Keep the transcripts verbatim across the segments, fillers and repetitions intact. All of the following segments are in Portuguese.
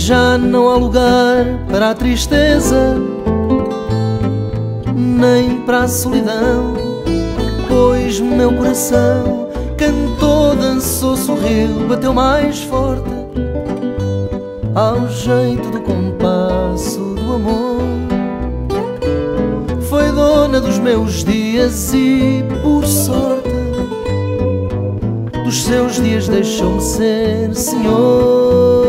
Já não há lugar para a tristeza, nem para a solidão, pois meu coração cantou, dançou, sorriu, bateu mais forte ao jeito do compasso do amor. Foi dona dos meus dias e, por sorte, dos seus dias deixou-me ser senhor.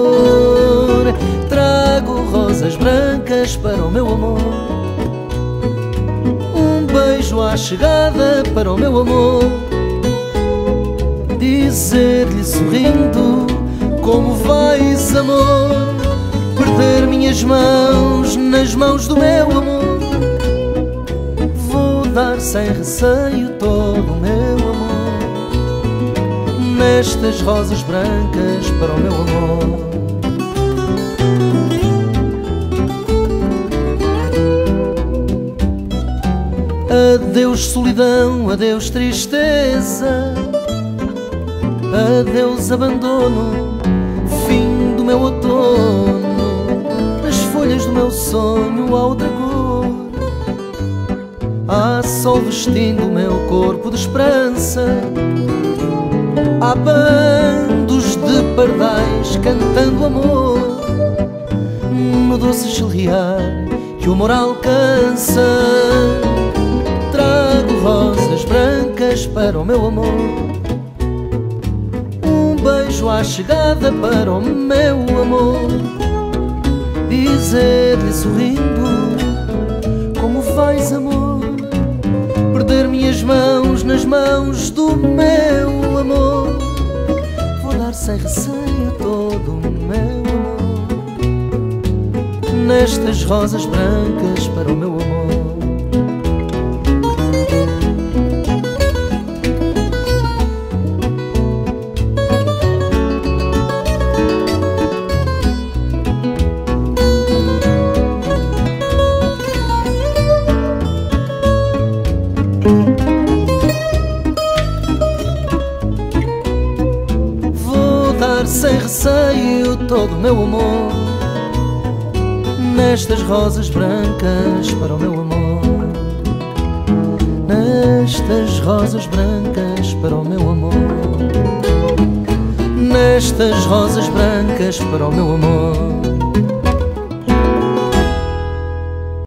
Trago rosas brancas para o meu amor, um beijo à chegada para o meu amor, dizer-lhe sorrindo: como vais, amor? Perder minhas mãos nas mãos do meu amor. Vou dar sem receio todo o meu amor nestas rosas brancas para o meu amor. Adeus solidão, adeus tristeza, adeus abandono, fim do meu outono. Nas folhas do meu sonho há outra cor, há sol vestindo o meu corpo de esperança, há bandos de pardais cantando amor, no doce chilrear que o amor alcança. Trago rosas brancas para o meu amor, um beijo à chegada para o meu amor, dizer-lhe sorrindo: como vais, amor? Perder minhas mãos nas mãos do meu amor. Vou dar sem receio todo o meu amor nestas rosas brancas para o meu amor. Vou dar sem receio todo o meu amor nestas rosas brancas para o meu amor, nestas rosas brancas para o meu amor, nestas rosas brancas para o meu amor.